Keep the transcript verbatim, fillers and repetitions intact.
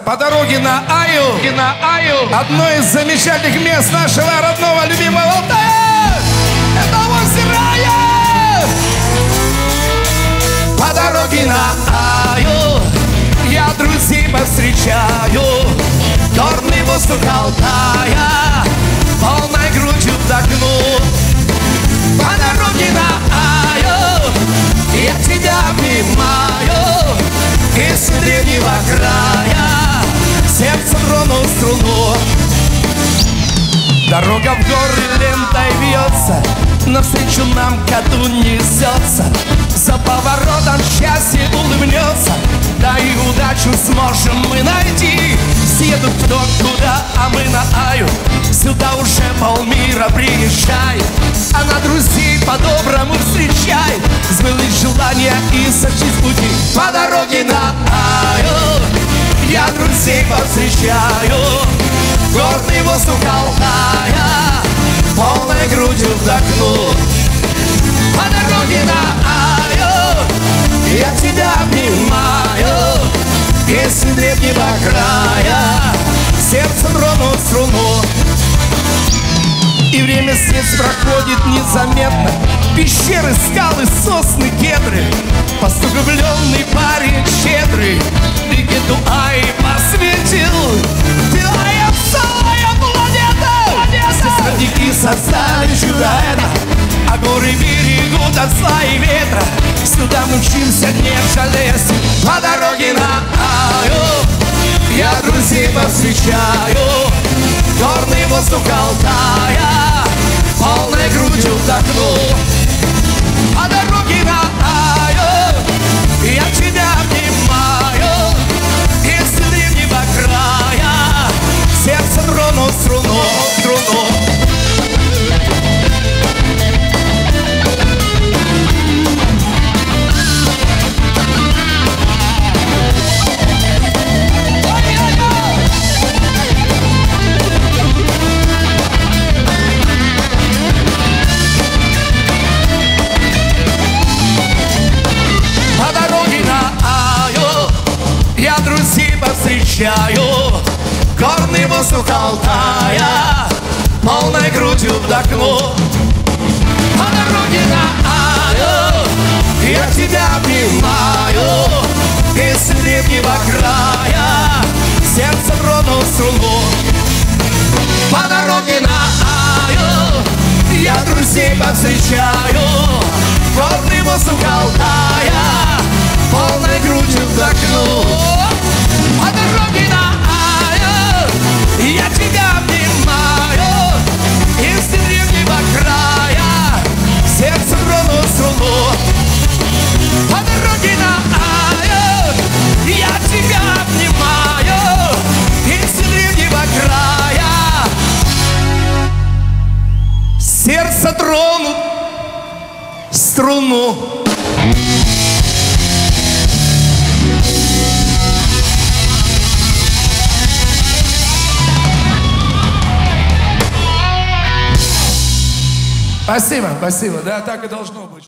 По дороге на Аю, И на Аю одно из замечательных мест нашего родного любимого Алтая, это озеро Ая. По дороге на Аю я друзей повстречаю. Горный воздух Алтая полной грудью вдохну. По дороге на Аю я тебя обнимаю. Из древнего края сердце трону струну. Дорога в горы лентой вьется, навстречу нам году несется. За поворотом счастье улыбнется, да и удачу сможем мы найти. Съедут кто куда, а мы на Аю. Сюда уже полмира приезжай, а на друзей по-доброму встречай. Сбылись желания и сочись пути. По дороге на Аю я друзей повстречаю. Горный воздух Алтая полной грудью вдохну. По дороге на Аю я тебя обнимаю. Песни древнего края сердце тронут струну. И время снец проходит незаметно. Пещеры, скалы, сосны, кедры. Постугубленный парень щедрый Рикету Ай посвятил. Ты Ая, целая планета. Здесь родники создали чудо это, а горы берегут от зла и ветра. Сюда мы мчимся, не жалея сил. По дороге на Аю я друзей повстречаю. Горный воздух Алтая полной грудью вдохну. По дороге на Аю я тебя обнимаю. Из древнего края сердце трону струну, струну. Повстречаю горный воздух Алтая полной грудью вдохну. По дороге на Аю я тебя обнимаю. Из древнего края сердце трону струну. По дороге на Аю я друзей повстречаю. Горный воздух Алтая полной грудью вдохну. По дороге на Аю я тебя обнимаю. Из древнего края сердце трону струну. По дороге на Аю я тебя обнимаю. Из древнего края сердце тронут струну. Спасибо, спасибо. Да, так и должно быть.